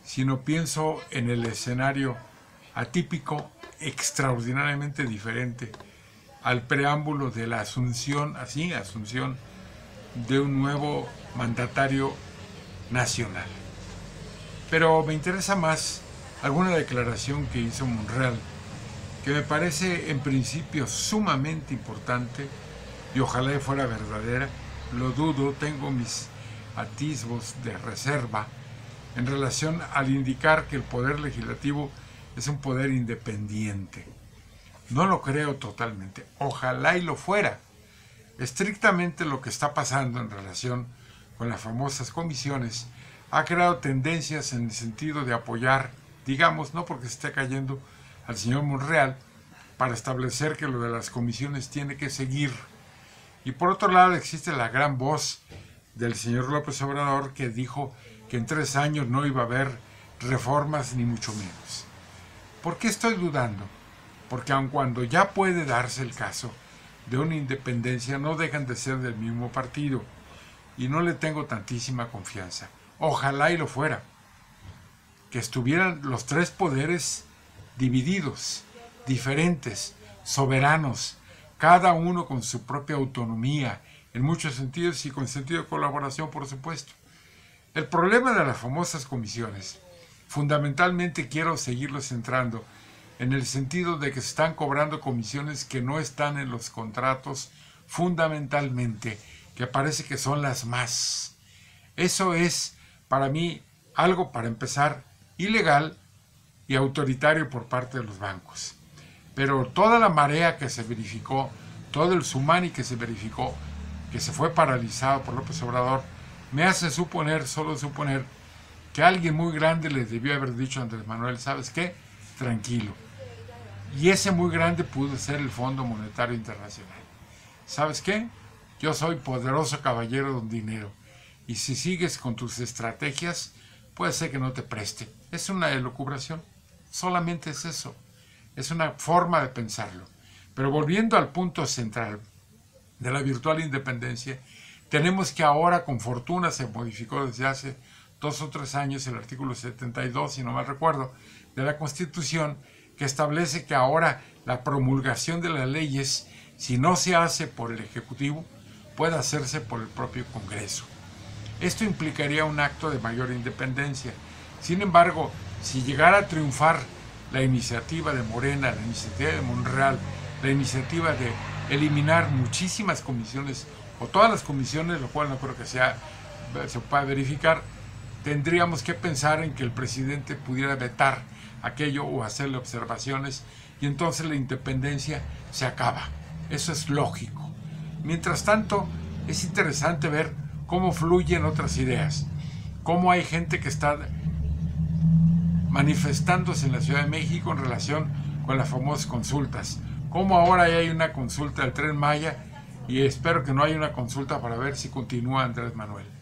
sino pienso en el escenario atípico, extraordinariamente diferente al preámbulo de la asunción de un nuevo mandatario nacional. Pero me interesa más alguna declaración que hizo Monreal, que me parece en principio sumamente importante y ojalá fuera verdadera. Lo dudo, tengo mis atisbos de reserva en relación al indicar que el poder legislativo es un poder independiente. No lo creo totalmente, ojalá y lo fuera. Estrictamente lo que está pasando en relación con las famosas comisiones ha creado tendencias en el sentido de apoyar, digamos, no porque se esté cayendo al señor Monreal, para establecer que lo de las comisiones tiene que seguir. Y por otro lado existe la gran voz del señor López Obrador, que dijo que en 3 años no iba a haber reformas ni mucho menos. ¿Por qué estoy dudando? Porque aun cuando ya puede darse el caso de una independencia, no dejan de ser del mismo partido y no le tengo tantísima confianza. Ojalá y lo fuera, que estuvieran los 3 poderes divididos, diferentes, soberanos, cada uno con su propia autonomía, en muchos sentidos y con sentido de colaboración, por supuesto. El problema de las famosas comisiones, fundamentalmente quiero seguirlo centrando en el sentido de que se están cobrando comisiones que no están en los contratos, fundamentalmente, que parece que son las más. Eso es, para mí, algo, para empezar, ilegal y autoritario por parte de los bancos. Pero toda la marea que se verificó, todo el tsunami que se verificó, que se fue paralizado por López Obrador, me hace suponer, solo suponer, que alguien muy grande les debió haber dicho a Andrés Manuel, ¿sabes qué? Tranquilo. Y ese muy grande pudo ser el Fondo Monetario Internacional. ¿Sabes qué? Yo soy poderoso caballero don dinero, y si sigues con tus estrategias, puede ser que no te preste. Es una elucubración, solamente es eso. Es una forma de pensarlo. Pero volviendo al punto central de la virtual independencia, tenemos que ahora, con fortuna, se modificó desde hace 2 o 3 años el artículo 72, si no mal recuerdo, de la Constitución, que establece que ahora la promulgación de las leyes, si no se hace por el Ejecutivo, puede hacerse por el propio Congreso. Esto implicaría un acto de mayor independencia. Sin embargo, si llegara a triunfar la iniciativa de Morena, la iniciativa de Monreal, la iniciativa de eliminar muchísimas comisiones, o todas las comisiones, lo cual no creo que se pueda verificar, tendríamos que pensar en que el presidente pudiera vetar aquello o hacerle observaciones, y entonces la independencia se acaba. Eso es lógico. Mientras tanto, es interesante ver cómo fluyen otras ideas, cómo hay gente que está manifestándose en la Ciudad de México en relación con las famosas consultas, cómo ahora hay una consulta del Tren Maya, y espero que no haya una consulta para ver si continúa Andrés Manuel.